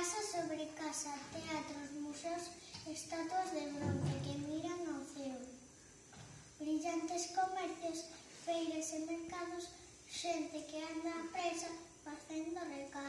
Casa sobre casa, teatros, museos, estatuas de bronce que miran ao ceo. Brillantes comercios, feiras e mercados, xente que anda a presa facendo recados.